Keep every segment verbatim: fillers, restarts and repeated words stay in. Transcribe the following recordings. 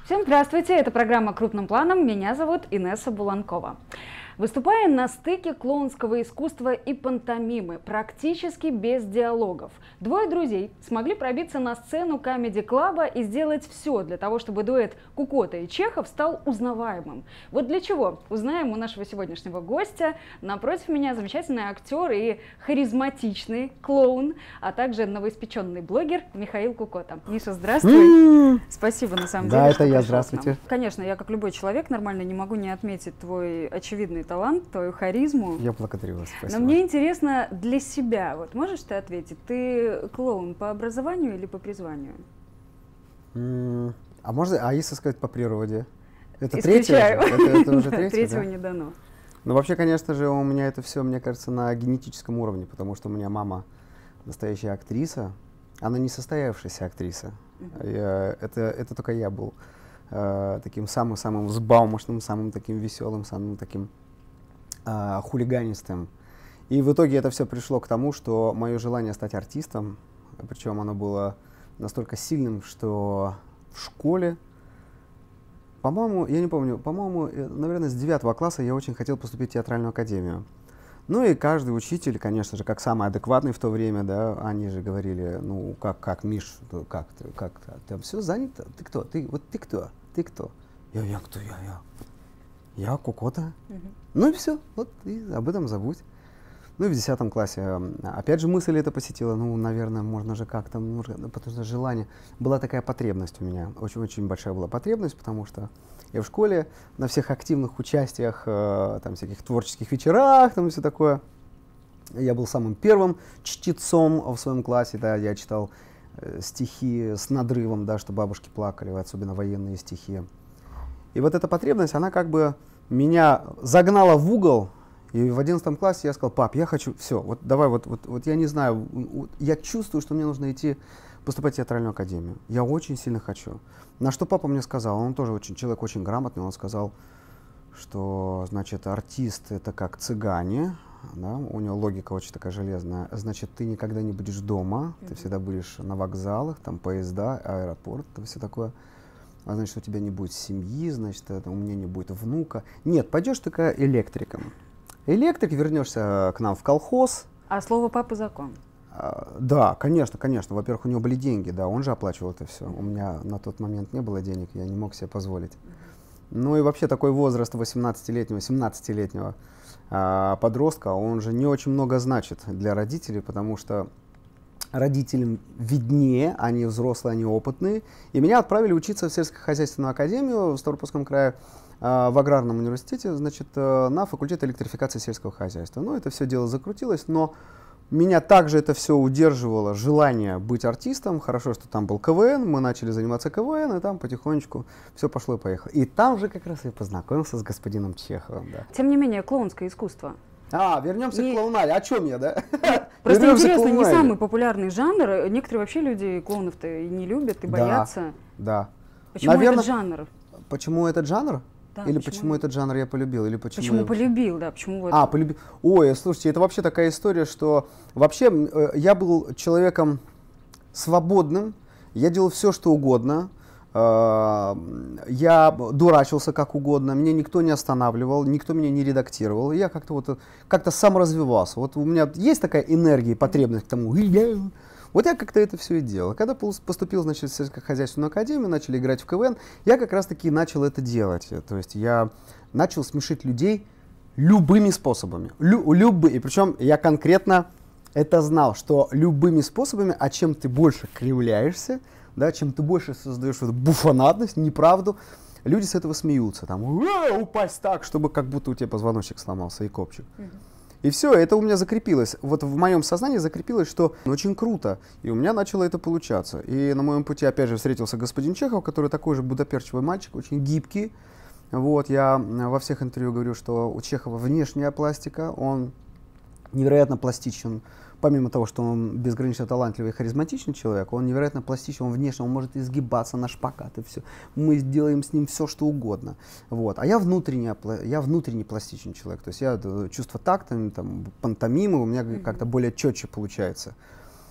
Всем здравствуйте, это программа «Крупным планом», меня зовут Инесса Буланкова. Выступая на стыке клоунского искусства и пантомимы, практически без диалогов, двое друзей смогли пробиться на сцену комеди-клаба и сделать все для того, чтобы дуэт Кукота и Чехов стал узнаваемым. Вот для чего? Узнаем у нашего сегодняшнего гостя. Напротив меня замечательный актер и харизматичный клоун, а также новоиспеченный блогер Михаил Кукота. Миша, здравствуй. Mm. Спасибо, на самом да, деле, это я, здравствуйте. Конечно, я, как любой человек, нормально не могу не отметить твой очевидный талант, твою харизму. Я благодарю вас, спасибо. Но мне интересно для себя, вот можешь ты ответить, ты клоун по образованию или по призванию? Mm. А можно, а если сказать по природе? Это Исключаю. третье? Это, это уже третье, Третьего да? не дано. Ну, вообще, конечно же, у меня это все, мне кажется, на генетическом уровне, потому что у меня мама настоящая актриса, она не состоявшаяся актриса. Uh-huh. я, это, это только я был э, таким самым-самым взбалмошным, самым таким веселым, самым таким э, хулиганистым. И в итоге это все пришло к тому, что мое желание стать артистом, причем оно было настолько сильным, что в школе, по-моему, я не помню, по-моему, наверное, с девятого класса я очень хотел поступить в театральную академию. Ну и каждый учитель, конечно же, как самый адекватный в то время, да, они же говорили, ну, как, как, Миш, как ты, как ты, там все занято? Ты кто? Ты, вот ты кто? Ты кто? Я, я кто? Я, я. Я Кукота. Uh-huh. Ну и все, вот, и об этом забудь. Ну и в десятом классе, опять же, мысль эта посетила, ну, наверное, можно же как-то, потому что желание, была такая потребность у меня, очень-очень большая была потребность, потому что я в школе на всех активных участиях, э, там, всяких творческих вечерах, там, и все такое, я был самым первым чтецом в своем классе, да, я читал э, стихи с надрывом, да, что бабушки плакали, особенно военные стихи. И вот эта потребность, она как бы меня загнала в угол. И в одиннадцатом классе я сказал: пап, я хочу, все, вот давай, вот, вот, вот я не знаю, вот, я чувствую, что мне нужно идти поступать в театральную академию. Я очень сильно хочу. На что папа мне сказал, он тоже очень, человек очень грамотный, он сказал, что, значит, артист это как цыгане, да, у него логика очень такая железная, значит, ты никогда не будешь дома, mm-hmm. ты всегда будешь на вокзалах, там поезда, аэропорт, там все такое. А значит, у тебя не будет семьи, значит, это, у меня не будет внука. Нет, пойдешь только электриком. Электрик, вернешься к нам в колхоз. А слово папы закон. А, да, конечно, конечно. Во-первых, у него были деньги, да, он же оплачивал это все. У меня на тот момент не было денег, я не мог себе позволить. Ну и вообще такой возраст восемнадцатилетнего, семнадцатилетнего а, подростка, он же не очень много значит для родителей, потому что родителям виднее, они взрослые, они опытные. И меня отправили учиться в сельскохозяйственную академию в Ставропольском крае, в аграрном университете, значит, на факультет электрификации сельского хозяйства. Ну, это все дело закрутилось, но меня также это все удерживало желание быть артистом. Хорошо, что там был КВН, мы начали заниматься КВН, и там потихонечку все пошло и поехало. И там же как раз я познакомился с господином Чеховым. Да. Тем не менее, клоунское искусство. А, вернемся и... к клоунаде. О чем я, да? Просто интересно, не самый популярный жанр. Некоторые вообще люди клоунов-то и не любят, и боятся. Да. Почему этот жанр? Почему этот жанр? Да, или почему? почему этот жанр я полюбил, или почему, почему я... полюбил, да, почему вот... А, полюбил. Ой, слушайте, это вообще такая история, что вообще э, я был человеком свободным, я делал все, что угодно, э, я дурачился как угодно, меня никто не останавливал, никто меня не редактировал, я как-то вот как-то сам развивался. Вот у меня есть такая энергия, потребность к тому. Вот я как-то это все и делал. Когда поступил, значит, в сельскохозяйственную академию, начали играть в КВН, я как раз-таки начал это делать. То есть я начал смешить людей любыми способами. Лю любые. И причем я конкретно это знал, что любыми способами, а чем ты больше кривляешься, да, чем ты больше создаешь эту буфонадность, неправду, люди с этого смеются. Там, упасть так, чтобы как будто у тебя позвоночник сломался и копчик. И все, это у меня закрепилось. Вот в моем сознании закрепилось, что очень круто. И у меня начало это получаться. И на моем пути опять же встретился господин Чехов, который такой же будапештовый мальчик, очень гибкий. Вот, я во всех интервью говорю, что у Чехова внешняя пластика, он невероятно пластичен. Помимо того, что он безгранично талантливый и харизматичный человек, он невероятно пластичен, он внешне, он может изгибаться на шпагат и все. Мы сделаем с ним все, что угодно. Вот. А я внутренне, я внутренне пластичный человек. То есть я чувство такта, там, пантомимы у меня mm-hmm. как-то более четче получается.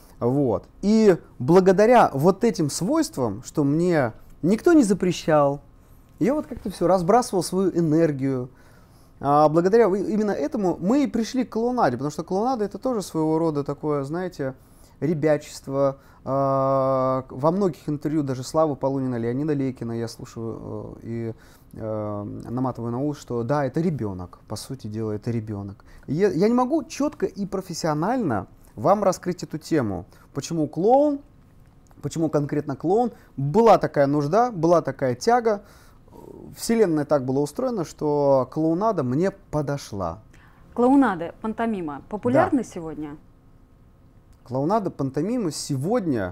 Вот. И благодаря вот этим свойствам, что мне никто не запрещал, И я вот как-то все разбрасывал свою энергию. А, благодаря именно этому мы и пришли к клоунаде, потому что клоунада это тоже своего рода такое, знаете, ребячество. А, во многих интервью даже Славы Полунина, Леонида Лейкина я слушаю э, и э, наматываю на ус, что да, это ребенок, по сути дела, это ребенок. Я, я не могу четко и профессионально вам раскрыть эту тему. Почему клоун, почему конкретно клоун? Была такая нужда, была такая тяга. Вселенная так была устроена, что клоунада мне подошла. Клоунада, пантомима популярны Да. сегодня? Клоунада, пантомима сегодня,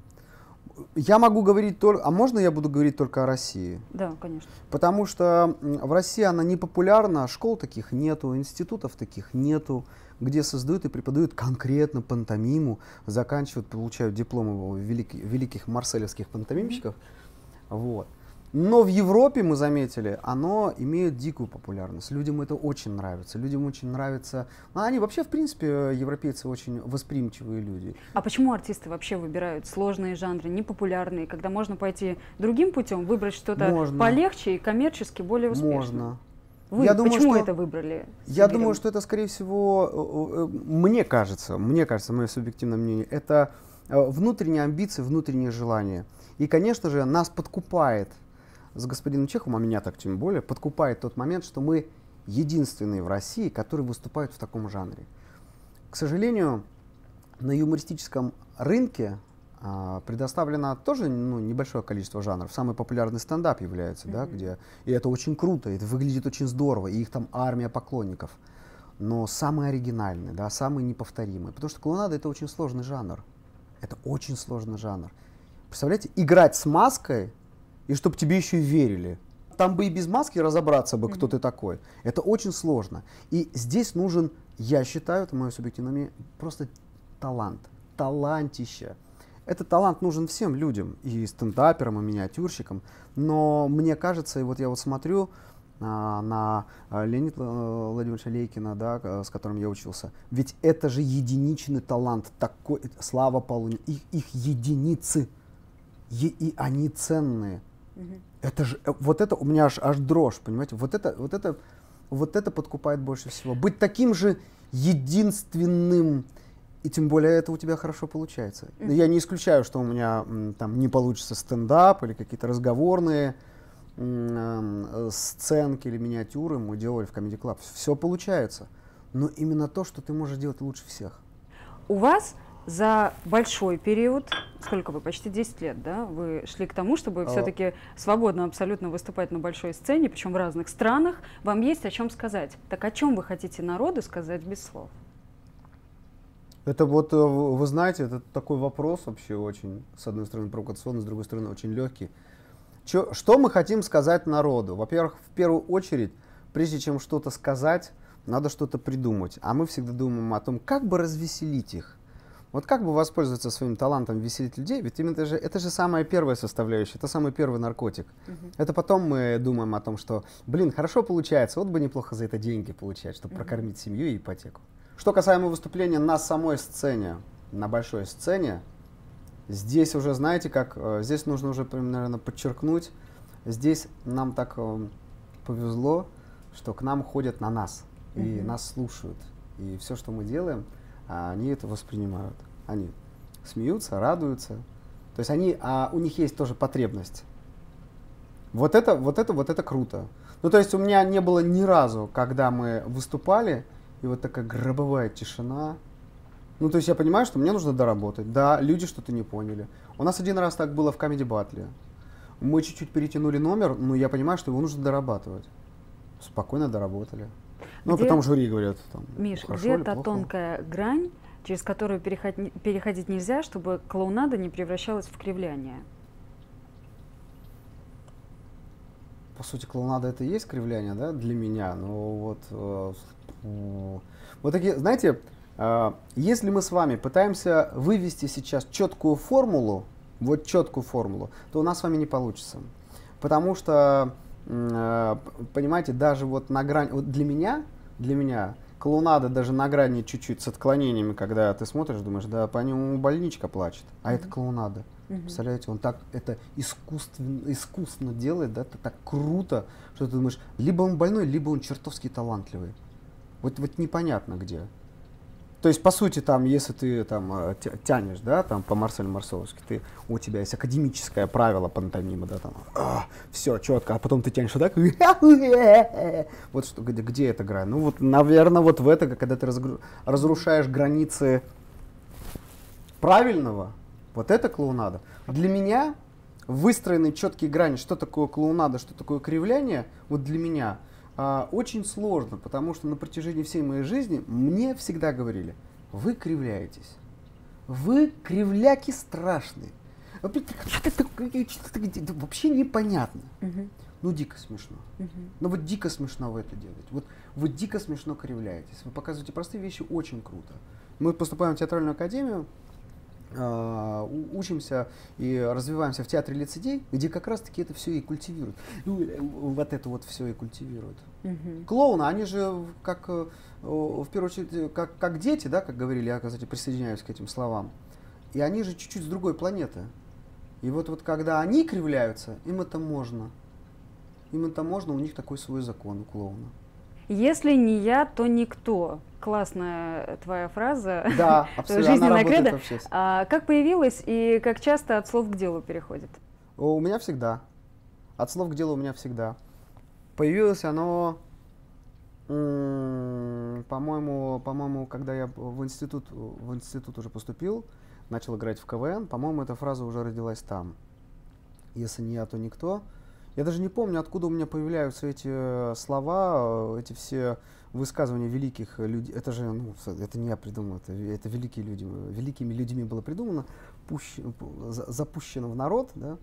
я могу говорить только, а можно я буду говорить только о России? Да, конечно. Потому что в России она не популярна, школ таких нету, институтов таких нету, где создают и преподают конкретно пантомиму, заканчивают, получают дипломы великих, великих марселевских пантомимщиков. Mm-hmm. Вот. Но в Европе, мы заметили, оно имеет дикую популярность. Людям это очень нравится. Людям очень нравится... Ну, они вообще, в принципе, европейцы очень восприимчивые люди. А почему артисты вообще выбирают сложные жанры, непопулярные, когда можно пойти другим путем, выбрать что-то Можно. полегче и коммерчески более успешно? Можно. Вы я думаю, почему что, это выбрали? Я думаю, что это, скорее всего, мне кажется, мне кажется, мое субъективное мнение, это внутренние амбиции, внутреннее желание. И, конечно же, нас подкупает с господином Чеховым, а меня так тем более, подкупает тот момент, что мы единственные в России, которые выступают в таком жанре. К сожалению, на юмористическом рынке а, предоставлено тоже ну, небольшое количество жанров. Самый популярный стендап является, mm-hmm. да, где, и это очень круто, это выглядит очень здорово, и их там армия поклонников. Но самый оригинальный, да, самый неповторимый, потому что клоунада это очень сложный жанр. Это очень сложный жанр. Представляете, играть с маской, и чтобы тебе еще и верили. Там бы и без маски разобраться бы, кто mm-hmm. ты такой. Это очень сложно. И здесь нужен, я считаю, это мое субъективное мнение, просто талант. Талантище. Этот талант нужен всем людям, и стендаперам, и миниатюрщикам. Но мне кажется, и вот я вот смотрю а, на а, Леонида Владимировича Лейкина, да, с которым я учился. Ведь это же единичный талант. Такой, Слава Полунин, их, их единицы. И, и они ценные. Mm-hmm. Это же, вот это у меня аж, аж дрожь, понимаете? Вот это, вот, это, вот это подкупает больше всего. Быть таким же единственным, и тем более это у тебя хорошо получается. Mm-hmm. Я не исключаю, что у меня м, там не получится стендап или какие-то разговорные м, э, сценки или миниатюры мы делали в Comedy Club. Все получается. Но именно то, что ты можешь делать лучше всех. У вас за большой период, сколько вы, почти десять лет, да, вы шли к тому, чтобы все-таки свободно абсолютно выступать на большой сцене, причем в разных странах, вам есть о чем сказать. Так о чем вы хотите народу сказать без слов? Это вот, вы знаете, это такой вопрос вообще очень, с одной стороны, провокационный, с другой стороны, очень легкий. Чё, что мы хотим сказать народу? Во-первых, в первую очередь, прежде чем что-то сказать, надо что-то придумать. А мы всегда думаем о том, как бы развеселить их. Вот как бы воспользоваться своим талантом веселить людей, ведь именно это же, это же самая первая составляющая, это самый первый наркотик. Uh-huh. Это потом мы думаем о том, что, блин, хорошо получается, вот бы неплохо за это деньги получать, чтобы uh-huh. прокормить семью и ипотеку. Что касаемо выступления на самой сцене, на большой сцене, здесь уже, знаете, как, здесь нужно уже, наверное, подчеркнуть, здесь нам так э, повезло, что к нам ходят на нас, uh-huh. и нас слушают, и все, что мы делаем, они это воспринимают. Они смеются, радуются. То есть они, а у них есть тоже потребность. Вот это, вот это, вот это круто. Ну, то есть у меня не было ни разу, когда мы выступали, и вот такая гробовая тишина. Ну, то есть я понимаю, что мне нужно доработать. Да, люди что-то не поняли. У нас один раз так было в Comedy Battle. Мы чуть-чуть перетянули номер, но я понимаю, что его нужно дорабатывать. Спокойно доработали. Ну, где, потом жюри говорят, там, Миш, хорошо где или та плохо? тонкая грань, через которую переходить, переходить нельзя, чтобы клоунада не превращалась в кривляние? По сути, клоунада это и есть кривляние, да, для меня. Но вот, э, э, вот такие, знаете, э, если мы с вами пытаемся вывести сейчас четкую формулу, вот четкую формулу, то у нас с вами не получится. Потому что понимаете, даже вот на грани, вот для меня, для меня клоунада даже на грани чуть-чуть с отклонениями, когда ты смотришь, думаешь, да, по нему больничка плачет, а mm-hmm. это клоунада. Мгм. Представляете, он так это искусственно, искусно делает, да, это так круто, что ты думаешь, либо он больной, либо он чертовски талантливый. Вот, вот непонятно где. То есть, по сути, там, если ты там э, тя- тянешь, да, там, по Марселю Марсовски, ты, у тебя есть академическое правило пантомимы, да, там, все четко, а потом ты тянешь вот так, вот что, где, где эта грань? Ну, вот, наверное, вот в это, когда ты разгру- разрушаешь границы правильного, вот это клоунада. Для меня выстроены четкие грани, что такое клоунада, что такое кривляние, вот для меня а, очень сложно, потому что на протяжении всей моей жизни мне всегда говорили, вы кривляетесь, вы кривляки страшные. Вообще непонятно. Мгм. Ну, дико смешно. Мгм. Ну, вот дико смешно вы это делаете. Вот вы дико смешно кривляетесь. Вы показываете простые вещи, очень круто. Мы поступаем в театральную академию, а, у- учимся и развиваемся в театре лицедей, где как раз-таки это все и культивируют. Ну, э, вот это вот все и культивируют. Мгм. Клоуны, они же как, э, о, в первую очередь, э, как, как дети, да, как говорили, я, кстати, присоединяюсь к этим словам. И они же чуть-чуть с другой планеты. И вот, вот когда они кривляются, им это можно. Им это можно, у них такой свой закон у клоуна. Если не я, то никто. Классная твоя фраза. Да, абсолютно. Она Жизненная работает кредо. вообще. А как появилась и как часто от слов к делу переходит? У меня всегда. От слов к делу у меня всегда. Появилось оно, м, по-моему, по-моему, когда я в институт, в институт уже поступил, начал играть в КВН, по-моему, эта фраза уже родилась там. Если не я, то никто. Я даже не помню, откуда у меня появляются эти э, слова, э, эти все высказывания великих людей. Это же, ну, с- это не я придумал, это, ве- это великие люди. Великими людьми было придумано, пущ- пу- за- запущено в народ, да.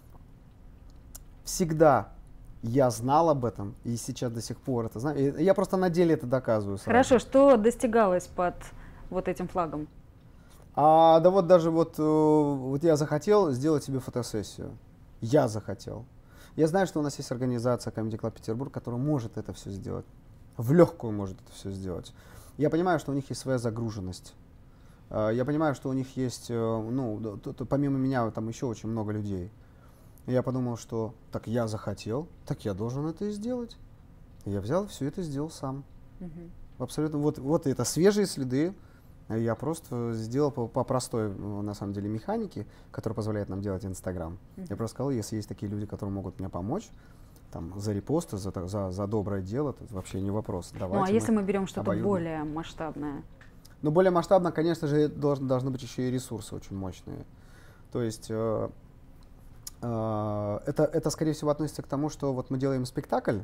Всегда я знал об этом, и сейчас до сих пор это знаю. И я просто на деле это доказываю сразу. Хорошо, что достигалось под вот этим флагом? А, да вот даже вот, э, вот я захотел сделать себе фотосессию. Я захотел. Я знаю, что у нас есть организация Comedy Club Петербург, которая может это все сделать. В легкую может это все сделать. Я понимаю, что у них есть своя загруженность. А, Я понимаю, что у них есть, э, ну, д- т- т- помимо меня, там еще очень много людей. И я подумал, что так я захотел, так я должен это и сделать. И я взял все это и сделал сам. Мгм. Абсолютно. Вот, вот это свежие следы. Я просто сделал по, по простой, ну, на самом деле, механике, которая позволяет нам делать Инстаграм. Мгм. Я просто сказал, если есть такие люди, которые могут мне помочь, там, за репосты, за, та- за, за доброе дело, это вообще не вопрос. Ну а Давайте если мы берем что-то обоюдно. более масштабное? Но более масштабно, конечно же, должны, должны быть еще и ресурсы очень мощные. То есть э, э, это, это, скорее всего, относится к тому, что вот мы делаем спектакль,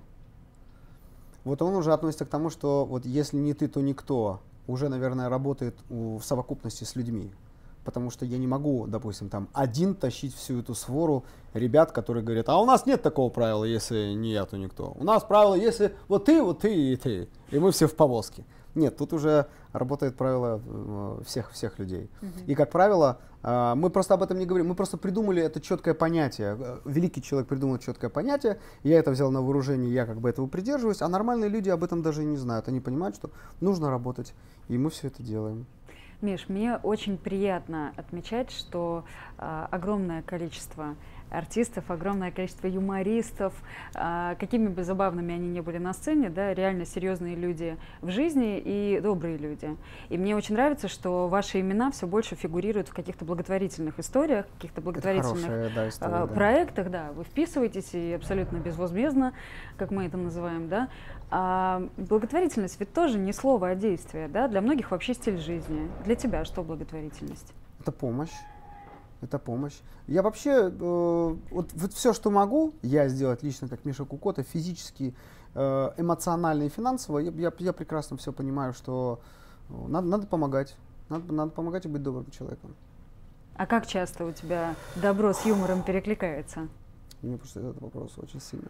вот он уже относится к тому, что вот если не ты, то никто уже, наверное, работает у- в совокупности с людьми. Потому что я не могу, допустим, там один тащить всю эту свору ребят, которые говорят, а у нас нет такого правила, если не я, то никто. У нас правило, если вот ты, вот ты и ты. И мы все в повозке. Нет, тут уже работает правило э, всех, всех людей. Мгм. И, как правило, э, мы просто об этом не говорим. Мы просто придумали это четкое понятие. Э, Великий человек придумал четкое понятие. Я это взял на вооружение, я как бы этого придерживаюсь. А нормальные люди об этом даже и не знают. Они понимают, что нужно работать. И мы все это делаем. Миш, мне очень приятно отмечать, что а, огромное количество артистов, огромное количество юмористов, а, какими бы забавными они ни были на сцене, да, реально серьезные люди в жизни и добрые люди. И мне очень нравится, что ваши имена все больше фигурируют в каких-то благотворительных историях, каких-то Это благотворительных хорошая, да, история, а, да. проектах, да, вы вписываетесь и абсолютно безвозмездно, как мы это называем, да. А благотворительность ведь тоже не слово, а действие, да, для многих вообще стиль жизни. Для тебя что благотворительность? Это помощь. Это помощь. Я вообще, э, вот, вот все, что могу я сделать лично, как Миша Кукота, физически, э, эмоционально и финансово, я, я, я прекрасно все понимаю, что э, надо, надо помогать. Надо, надо помогать и быть добрым человеком. А как часто у тебя добро с юмором перекликается? Мне просто этот вопрос очень сильно.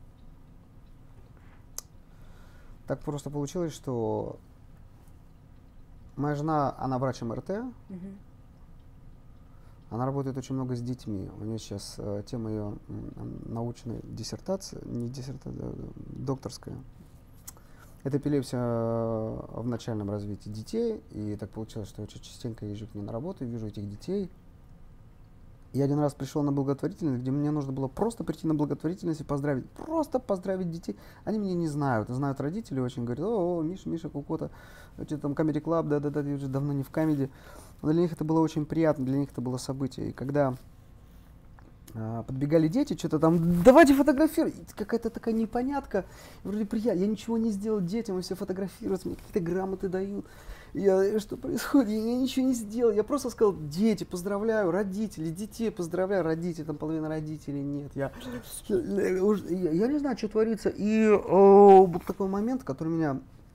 Так просто получилось, что моя жена, она врач эм эр тэ, Мгм. она работает очень много с детьми. У нее сейчас э, тема ее м, научной диссертации, не диссертация, да, докторская. Это эпилепсия э, в начальном развитии детей. И так получилось, что я очень частенько езжу к ней на работу и вижу этих детей. Я один раз пришел на благотворительность, где мне нужно было просто прийти на благотворительность и поздравить. Просто поздравить детей. Они меня не знают. Знают родители очень. Говорят, о, о Миша, Миша, Кукота, что там, Comedy Club, да-да-да, я уже давно не в комедии. Но для них это было очень приятно, для них это было событие. И когда а, подбегали дети, что-то там, давайте фотографировать. Какая-то такая непонятка. Вроде приятно. Я ничего не сделал детям, и все фотографируются, мне какие-то грамоты дают. Я, что происходит? Я ничего не сделал. Я просто сказал, дети, поздравляю, родители, детей поздравляю, родители, там половина родителей нет. Я, я, я, я не знаю, что творится. И о, был такой момент, который меня...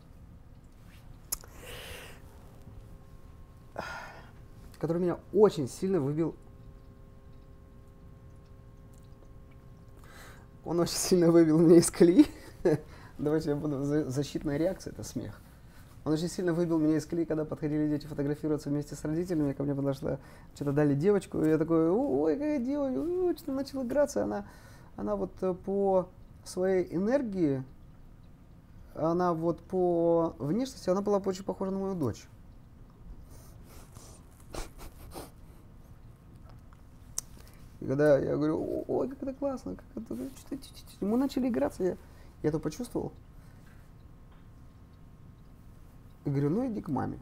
который меня очень сильно выбил. Он очень сильно выбил меня из колеи. Давайте я буду... Защитная реакция — это смех. Он очень сильно выбил меня из колеи, когда подходили дети фотографироваться вместе с родителями. Ко мне подошла, что-то дали девочку, и я такой, ой, какая девочка, что-то начала играться. Она, она вот по своей энергии, она вот по внешности, она была очень похожа на мою дочь. И когда я говорю, ой, как это классно, как это, мы начали играться, я, я это почувствовал. И говорю, ну иди к маме.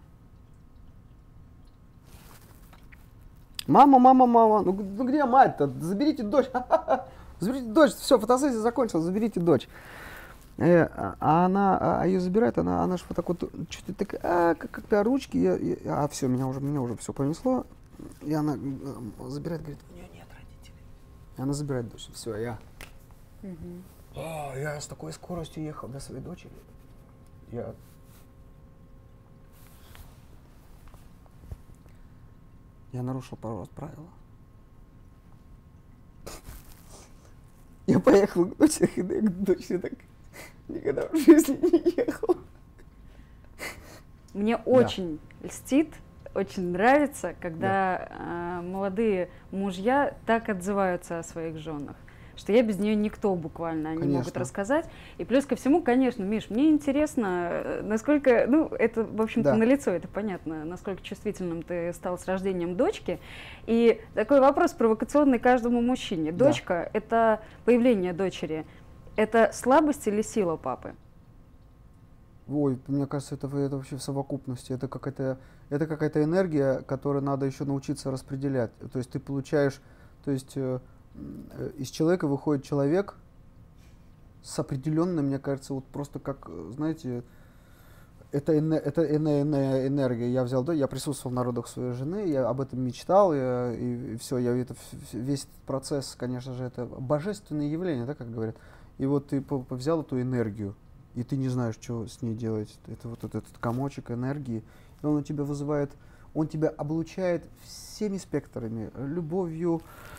Мама, мама, мама. Ну, ну где мать-то? Заберите дочь. Заберите дочь. Все, фотосессия закончилась, заберите дочь. Э, а она, а, а ее забирает, она, она же вот так вот, что-то так, а, как-то ручки, я, я, а все, меня уже, меня уже все понесло. И она э, забирает, говорит, у нее нет родителей. И она забирает дочь. Все, я. Угу. О, я с такой скоростью ехал до своей дочери. Я... Я нарушил пару раз правила. Я поехал к дочери, и к дочери так никогда в жизни не ехал. Мне да. очень льстит, очень нравится, когда да. э, молодые мужья так отзываются о своих женах, что я без нее никто буквально, они конечно. Могут рассказать. И плюс ко всему, конечно, Миш, мне интересно, насколько, ну, это, в общем-то, да. налицо, это понятно, насколько чувствительным ты стал с рождением дочки. И такой вопрос провокационный каждому мужчине. Дочка, да. это появление дочери, это слабость или сила папы? Ой, мне кажется, это, это вообще в совокупности. Это какая-то, это какая-то энергия, которую надо еще научиться распределять. То есть ты получаешь, то есть... из человека выходит человек с определенной, мне кажется, вот просто как, знаете, это, это энергия. Я взял, да, я присутствовал в народах своей жены, я об этом мечтал, я, и, и все, я это, весь этот процесс, конечно же, это божественное явление, да, как говорят. И вот ты взял эту энергию, и ты не знаешь, что с ней делать. Это вот этот комочек энергии, и он у тебя вызывает, он тебя облучает всеми спектрами, любовью,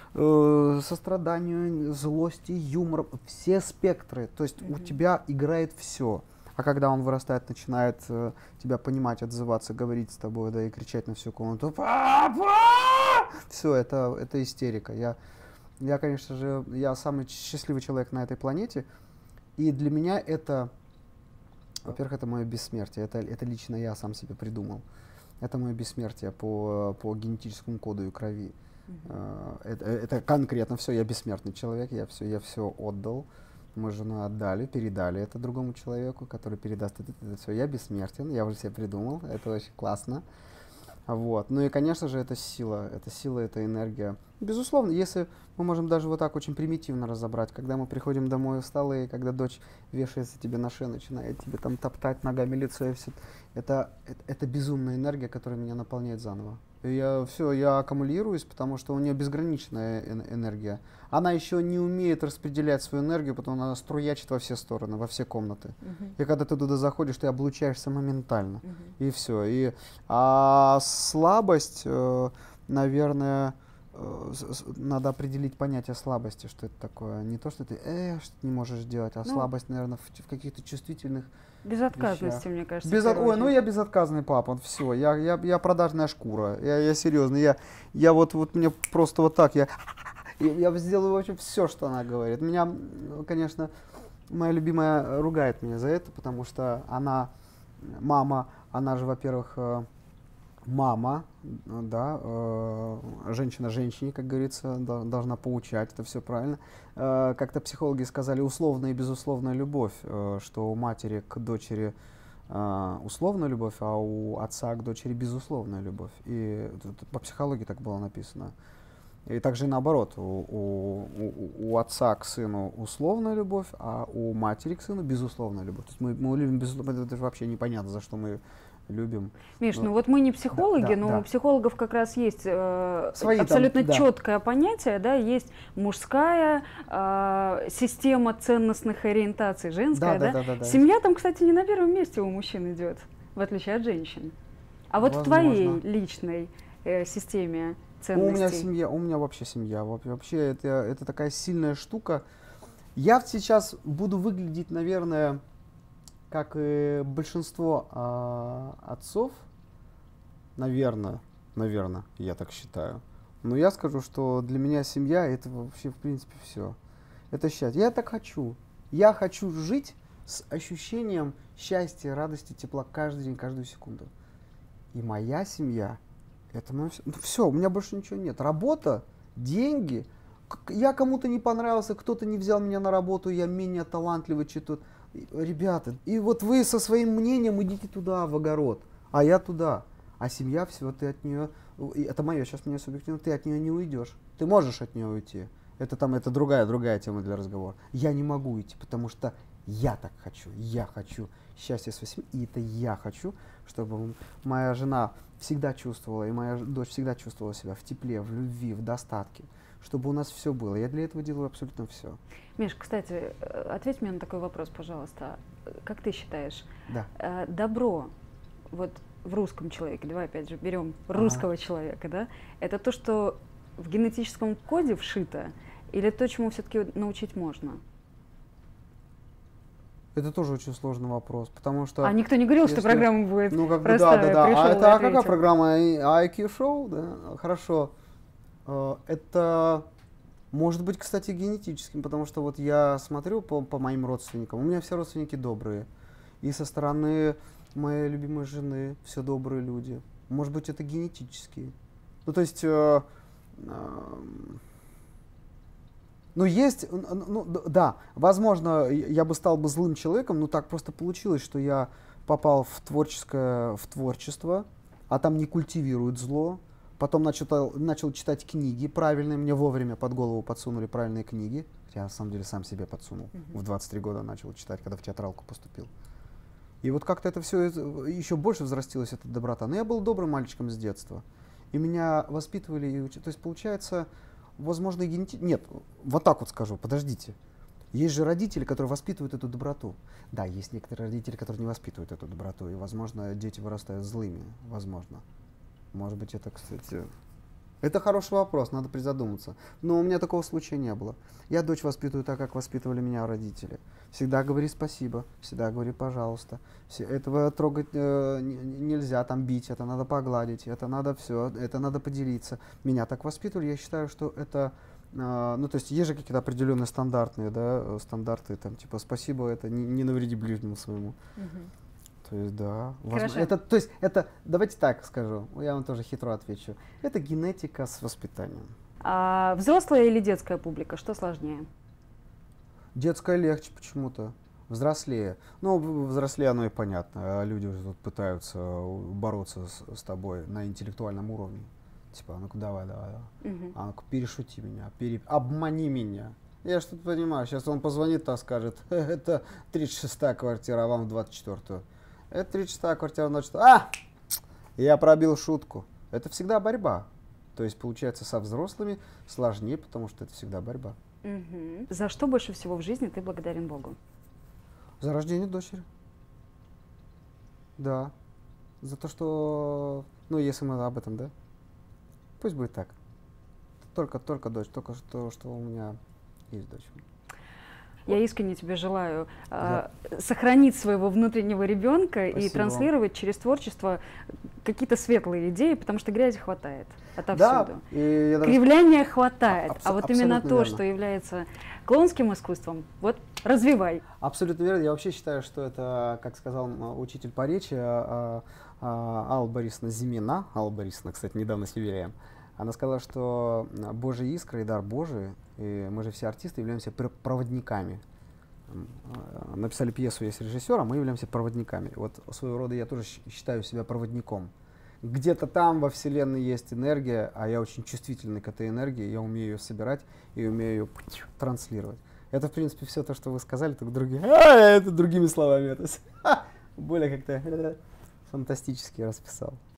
э, состраданию, злости, юмором, все спектры. То есть mm-hmm. у тебя играет все. А когда он вырастает, начинает э, тебя понимать, отзываться, говорить с тобой, да, и кричать на всю комнату, папа! Все, это, это истерика. Я, я, конечно же, я самый счастливый человек на этой планете. И для меня это, во-первых, это мое бессмертие. Это, это лично я сам себе придумал. Это мое бессмертие по, по генетическому коду и крови. Uh-huh. это, это конкретно все, я бессмертный человек, я все, я все отдал. Мы с женой отдали, передали это другому человеку, который передаст это, это все. Я бессмертен, я уже себе придумал, это очень классно. Вот. Ну и, конечно же, это сила, это сила, это энергия. Безусловно, если мы можем даже вот так очень примитивно разобрать, когда мы приходим домой усталые, когда дочь вешается тебе на шею, начинает тебе там топтать ногами лицо и все, это, это, это безумная энергия, которая меня наполняет заново. И я все, я аккумулируюсь, потому что у нее безграничная энергия. Она еще не умеет распределять свою энергию, потому что она струячит во все стороны, во все комнаты. Uh-huh. И когда ты туда заходишь, ты облучаешься моментально. Uh-huh. И все. И, а слабость, э, наверное, э, надо определить понятие слабости, что это такое. Не то, что ты э, что ты не можешь делать, а ну, слабость, наверное, в, в каких-то чувствительных безотказности, мне кажется. Без, ой, ну я безотказный папа, все, я, я, я продажная шкура, я, я серьезно, я, я вот, вот мне просто вот так, я, я сделаю вообще все, что она говорит. Меня, конечно, моя любимая ругает меня за это, потому что она, мама, она же, во-первых, мама, да, э, женщина женщине, как говорится, до- должна поучать, это все правильно. Э, как-то психологи сказали, условная и безусловная любовь, э, что у матери к дочери э, условная любовь, а у отца к дочери безусловная любовь. И тут по психологии так было написано. И также и наоборот, у, у, у, у отца к сыну условная любовь, а у матери к сыну безусловная любовь. То есть мы, мы любим безусловно, это вообще непонятно, за что мы любим. Миш, Ну, ну вот мы не психологи, да, да, но да. у психологов как раз есть э, Свои там, абсолютно да. четкое понятие, да, есть мужская э, система ценностных ориентаций, женская, Да, да, да, да, да, да. Семья там, кстати, не на первом месте у мужчин идет, в отличие от женщин. А вот в твоей Возможно. личной э, системе Ну, у меня ценностей. семья, у меня вообще семья. Во- Вообще это, это такая сильная штука. Я сейчас буду выглядеть, наверное, как и большинство а, отцов, наверное, наверное, я так считаю. Но я скажу, что для меня семья это вообще в принципе все. Это счастье. Я так хочу. Я хочу жить с ощущением счастья, радости, тепла каждый день, каждую секунду. И моя семья это мое все. Ну, все, у меня больше ничего нет. Работа, деньги. К- Я кому-то не понравился, кто-то не взял меня на работу, я менее талантливый, чем тот. И, Ребята, и вот вы со своим мнением идите туда, в огород, а я туда. А семья, все, ты от нее, и это мое сейчас мнение субъективно, ты от нее не уйдешь. Ты можешь от нее уйти. Это там, это другая, другая тема для разговора. Я не могу уйти, потому что я так хочу. Я хочу счастья своей семьи, и это я хочу, чтобы моя жена всегда чувствовала, и моя ж- дочь всегда чувствовала себя в тепле, в любви, в достатке, чтобы у нас все было. Я для этого делаю абсолютно все. Миш, кстати, э, ответь мне на такой вопрос, пожалуйста. Э, Как ты считаешь, Да. э, добро вот в русском человеке, давай опять же берем Ага. русского человека, да, это то, что в генетическом коде вшито, или то, чему все-таки научить можно? Это тоже очень сложный вопрос, потому что... А никто не говорил, что если- программа будет Ну, как бы, простая, да, да, да. пришел А и это а какая ответил. программа? ай кью шоу, да? Хорошо. Э, Это может быть, кстати, генетическим, потому что вот я смотрю по, по моим родственникам, у меня все родственники добрые. И со стороны моей любимой жены все добрые люди. Может быть, это генетически. Ну, то есть... э, эм, Ну, есть, н- н- ну, д- да, возможно, я я бы стал бы злым человеком, но так просто получилось, что я попал в творческое, в творчество, а там не культивируют зло. Потом начал, начал читать книги правильные, мне вовремя под голову подсунули правильные книги. Я на самом деле сам себе подсунул. Мгм. В двадцать три года начал читать, когда в театралку поступил. И вот как-то это все еще больше взрастилась, эта доброта. Но я был добрым мальчиком с детства. И меня воспитывали и учили. То есть, получается, возможно, и генетически... Нет, вот так вот скажу, подождите. Есть же родители, которые воспитывают эту доброту. Да, есть некоторые родители, которые не воспитывают эту доброту. И, возможно, дети вырастают злыми. Возможно. Может быть, это, кстати... Это хороший вопрос, надо призадуматься. Но у меня такого случая не было. Я дочь воспитываю так, как воспитывали меня родители. Всегда говори спасибо, всегда говори пожалуйста. Все- Этого трогать э, н- н- нельзя, там бить, это надо погладить, это надо все, это надо поделиться. Меня так воспитывали, я считаю, что это... э, ну, то есть есть же какие-то определенные стандартные, да, э, стандарты, там, типа, спасибо, это не, не навреди ближнему своему. Мгм. То есть, да. возможно- Хорошо. Это, то есть, это, давайте так скажу, я вам тоже хитро отвечу. Это генетика с воспитанием. А взрослая или детская публика, что сложнее? Детское легче почему-то. Взрослее. Ну, в- взрослее оно и понятно. А люди уже тут пытаются бороться с, с тобой на интеллектуальном уровне. Типа, а ну-ка давай, давай, давай. Мгм. А ну-ка перешути меня, пере... обмани меня. Я что-то понимаю. Сейчас он позвонит, а скажет, это тридцать шестая квартира, а вам в двадцать четвёртую. Это тридцать шестая квартира, значит, а! Я пробил шутку. Это всегда борьба. То есть, получается, со взрослыми сложнее, потому что это всегда борьба. Мгм. За что больше всего в жизни ты благодарен Богу? За рождение дочери. Да. За то, что... Ну, если мы об этом, да? Пусть будет так. Только, только дочь. Только что, что у меня есть дочь. Я искренне тебе желаю э, сохранить своего внутреннего ребенка и Спасибо транслировать через творчество какие-то светлые идеи, потому что грязи хватает Да, отовсюду. и я даже... Кривляния хватает, Абс- а вот именно абсолютно то, верно. что является клоунским искусством, вот развивай. Абсолютно верно. Я вообще считаю, что это, как сказал м, учитель по речи, а, а, а, Алла Борисовна Зимина, Алла Борисовна, кстати, недавно с юбилеем, она сказала, что Божья искра и дар Божий, и мы же все артисты являемся пр- проводниками. Написали пьесу, есть режиссер, а мы являемся проводниками. Вот своего рода я тоже считаю себя проводником. Где-то там во Вселенной есть энергия, а я очень чувствительный к этой энергии, я умею ее собирать и умею ее транслировать. Это, в принципе, все то, что вы сказали, только другие. А, это другими словами. Это более как-то фантастически расписал.